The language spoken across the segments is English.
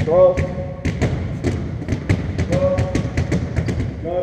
Cross. Cross. Go.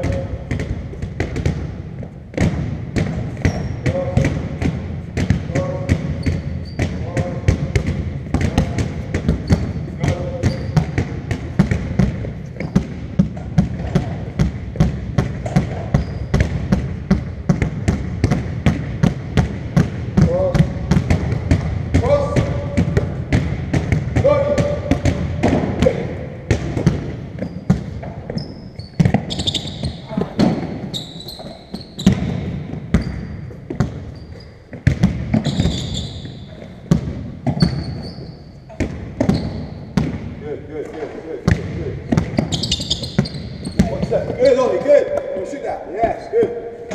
Good, Ollie, good. We'll shoot that. Yes, good.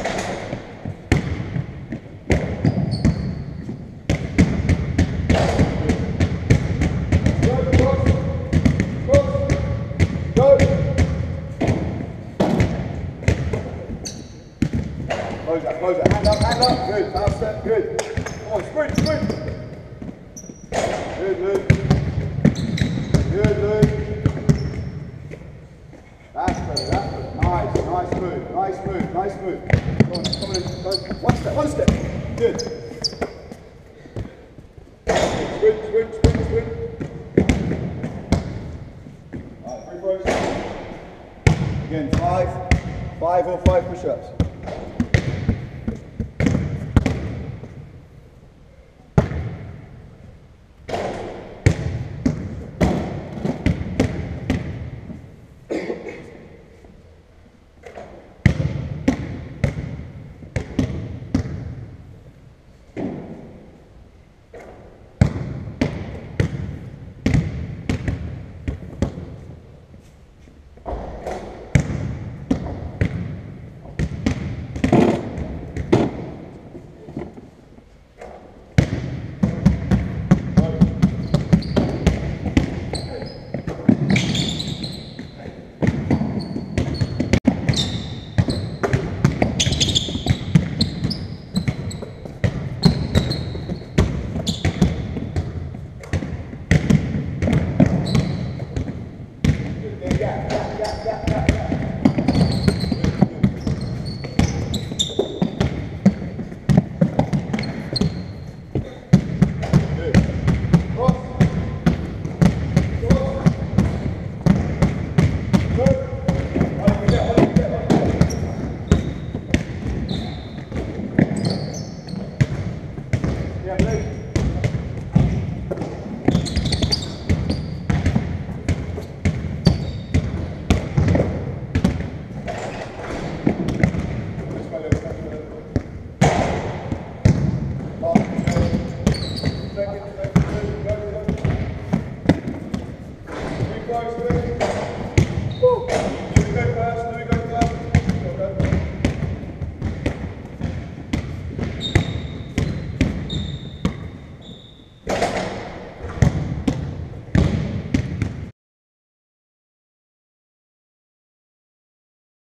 Go, cross. Cross. Go. Close that, close that. Hand up, hand up. Good, half step, good. Come on, sprint, sprint. Good, Luke. Good, Luke. That's better, that's better. Nice, nice move, nice move, nice move. Come on, come on, go. One step. Good. Sprint, sprint, sprint, sprint. Alright, free throws. Again, 5 or 5 push-ups. Go,